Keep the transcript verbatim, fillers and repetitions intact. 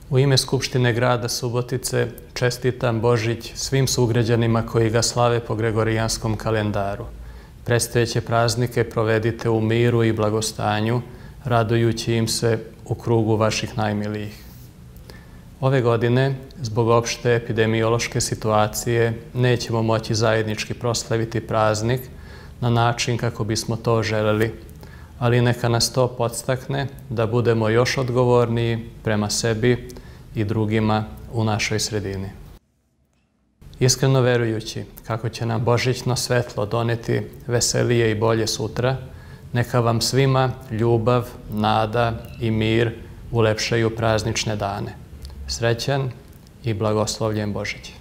U ime Skupštine grada Subotice čestitam Božić svim sugrađanima koji ga slave po Gregorijanskom kalendaru. Predstojeće praznike provedite u miru i blagostanju, radujući im se u krugu vaših najmilijih. Ove godine, zbog opšte epidemiološke situacije, nećemo moći zajednički proslaviti praznik na način kako bismo to želeli, ali neka nas to podstakne da budemo još odgovorniji prema sebi i drugima u našoj sredini. Iskreno verujući kako će nam božićno svetlo doneti veselije i bolje sutra, neka vam svima ljubav, nada i mir ulepšaju praznične dane. Srećan i blagoslovljen Božić!